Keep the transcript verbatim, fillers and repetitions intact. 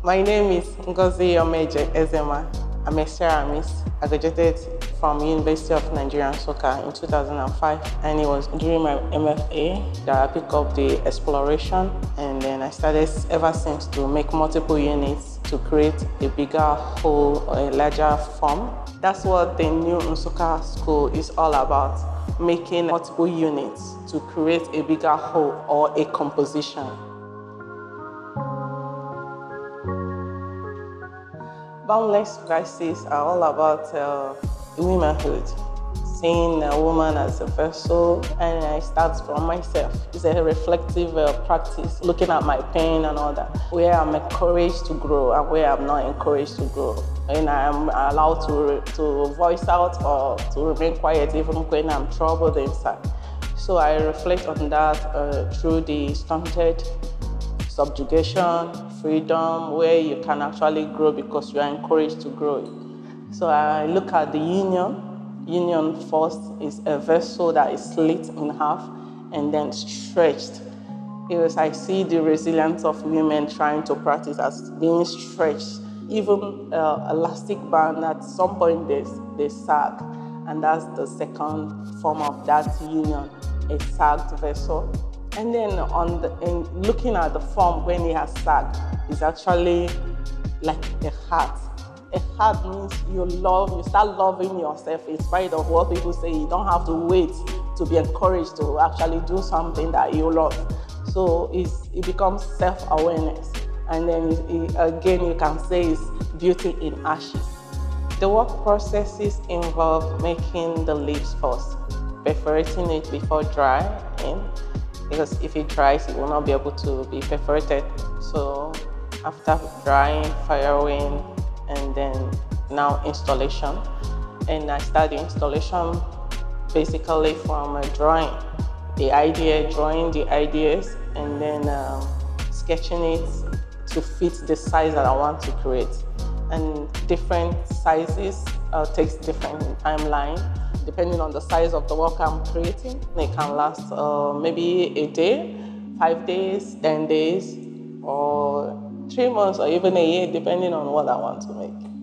My name is Ngozi-Omeje Ezema. I'm a ceramist. I graduated from University of Nigeria, Nsukka in two thousand five, and it was during my M F A that I picked up the exploration, and then I started ever since to make multiple units to create a bigger whole or a larger form. That's what the new Nsukka School is all about, making multiple units to create a bigger whole or a composition. Boundless Vases are all about uh, womanhood, seeing a woman as a vessel, and I start from myself. It's a reflective uh, practice, looking at my pain and all that, where I'm encouraged to grow and where I'm not encouraged to grow. And I'm allowed to, to voice out or to remain quiet even when I'm troubled inside. So I reflect on that uh, through the stunted subjugation, freedom, where you can actually grow because you are encouraged to grow. So I look at the union. Union first is a vessel that is slit in half and then stretched. Because I see the resilience of women trying to practice as being stretched. Even uh, elastic band, at some point they, they sag. And that's the second form of that union, a sagged vessel. And then on the, in looking at the form when it has sagged, it's actually like a heart. A heart means you love, you start loving yourself in spite of what people say. You don't have to wait to be encouraged to actually do something that you love. So it's, it becomes self-awareness. And then it, it, again, you can say it's beauty in ashes. The work processes involve making the leaves first, perforating it before drying, because if it dries, it will not be able to be perforated. So after drying, firing, and then now installation. And I start the installation basically from a drawing, the idea, drawing the ideas, and then um, sketching it to fit the size that I want to create. And different sizes uh, takes different timeline. Depending on the size of the work I'm creating, it can last uh, maybe a day, five days, ten days, or three months, or even a year, depending on what I want to make.